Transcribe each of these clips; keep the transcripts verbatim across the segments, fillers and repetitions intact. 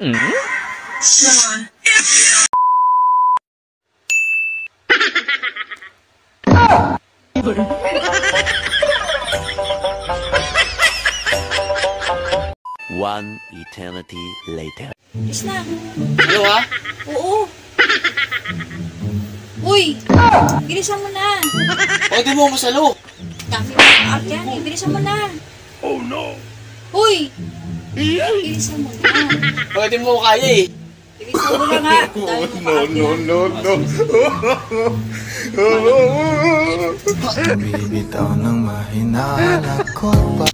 Mm? One eternity later. Is na. Hello ha? Oo. Uy! Bilisan mo na. Pwede mo masalo. Dami mo ang art yan eh. Bilisan mo na. Oh no! Uy! Bilisan mo na. Pwede mo kaya eh. Bilisan mo na nga. Dami mo No, no, no, no. Bibitaw ng mahinala ko pa.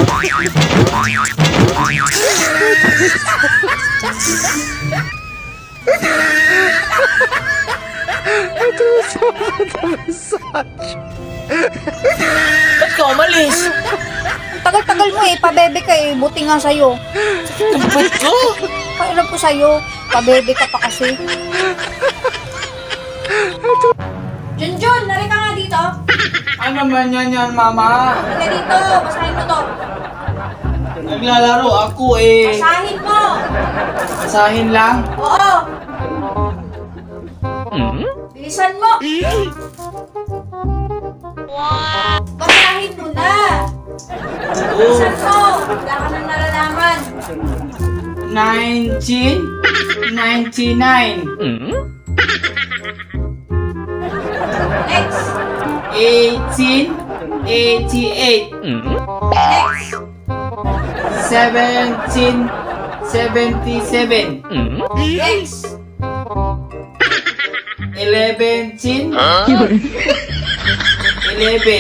Ba't ka umalis? Tagal-tagal mo eh. Pabebe ka eh. Buti nga sa'yo. Ba't ko? Pakialam ko sa'yo. Pabebe ka pa kasi. Junjun! Nari ka nga dito. Ano man yan yan, mama? Nari dito. Basahin mo to. Naglalaro ako eh. Basahin mo. Basahin lang? Oo. Mm? Bilisan mo. Wow. Basahin mo na. Bilisan mo. Wala ka nang nalalaman. nineteen ninety-nine. Mm? Next. eighteen eighty-eight. Mm? Next. seventeen seventy-seven. Mm? Next. eleven eleven.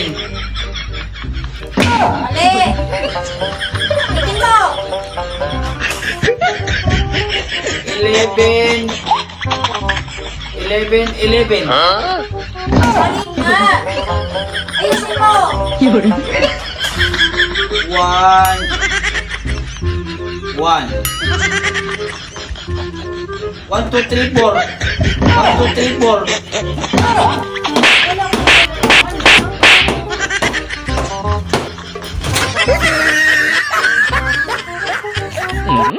Mali. Ulitin mo. eleven eleven eleven. Mali nga. Ayusin mo. One one. One, two, three, four. One, two, three, four. Mm?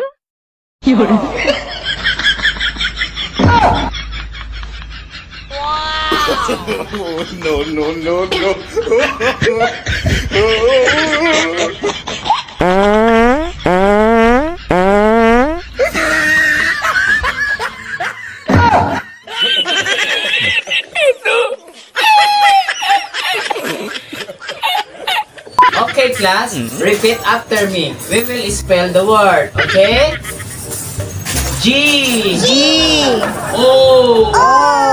No, no, no, no. Okay, class. Repeat after me. We will spell the word. Okay? G. G. O. O.